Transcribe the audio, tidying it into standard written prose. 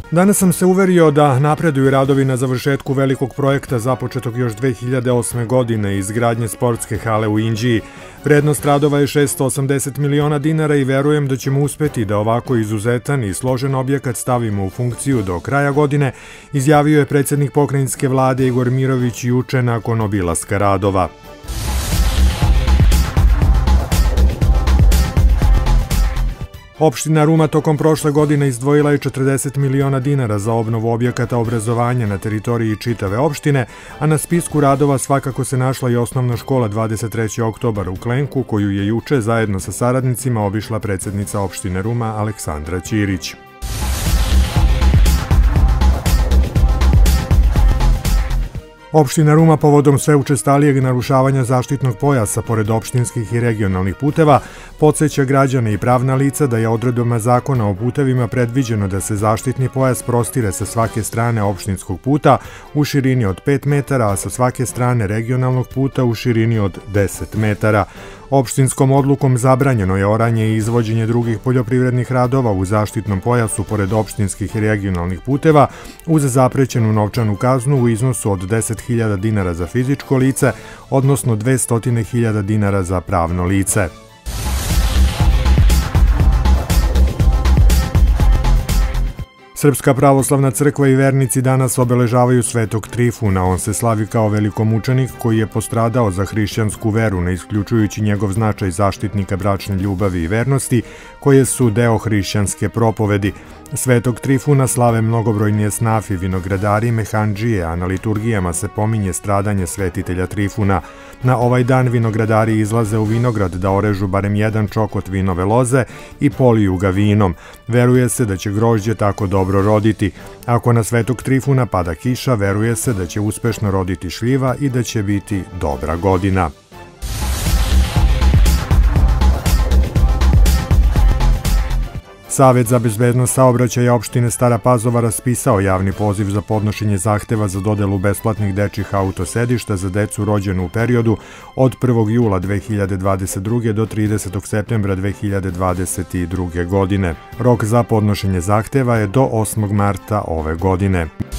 Danas sam se uverio da napreduju radovi na završetku velikog projekta započetog još 2008. godine izgradnje sportske hale u Inđiji. Vrednost radova je 680 miliona dinara i verujem da ćemo uspeti da ovako izuzetan i složen objekat stavimo u funkciju do kraja godine, izjavio je predsjednik pokrajinske vlade Igor Mirović juče nakon obilaska radova. Opština Ruma tokom prošle godine izdvojila je 40 miliona dinara za obnovu objekata obrazovanja na teritoriji čitave opštine, a na spisku radova svakako se našla i osnovna škola 23. oktobar u Klenku, koju je juče zajedno sa saradnicima obišla predsjednica opštine Ruma Aleksandra Ćirić. Opština Ruma povodom sve učestalijeg narušavanja zaštitnog pojasa pored opštinskih i regionalnih puteva podsjeća građane i pravna lica da je odredbama zakona o putevima predviđeno da se zaštitni pojas prostire sa svake strane opštinskog puta u širini od 5 metara, a sa svake strane regionalnog puta u širini od 10 metara. Opštinskom odlukom zabranjeno je oranje i izvođenje drugih poljoprivrednih radova u zaštitnom pojasu pored opštinskih i regionalnih puteva uz zaprećenu novčanu kaznu u iznosu od 10.000 dinara za fizičko lice, odnosno 200.000 dinara za pravno lice. Srpska pravoslavna crkva i vernici danas obeležavaju Svetog Trifuna. On se slavi kao velikomučenik koji je postradao za hrišćansku veru, ne isključujući njegov značaj zaštitnika bračne ljubavi i vernosti, koje su deo hrišćanske propovedi. Svetog Trifuna slave mnogobrojni esnafi, vinogradari i mehandžije, a na liturgijama se pominje stradanje svetitelja Trifuna. Na ovaj dan vinogradari izlaze u vinograd da orežu barem jedan čokot vinove loze i poliju ga vinom. Veruje se da će grožđe tako dobro roditi. Ako na Svetog Trifuna pada kiša, veruje se da će uspešno roditi šljiva i da će biti dobra godina. Savet za bezbednost saobraćaja opštine Stara Pazova raspisao javni poziv za podnošenje zahteva za dodelu besplatnih dečjih autosedišta za decu rođenu u periodu od 1. jula 2022. do 30. septembra 2022. godine. Rok za podnošenje zahteva je do 8. marta ove godine.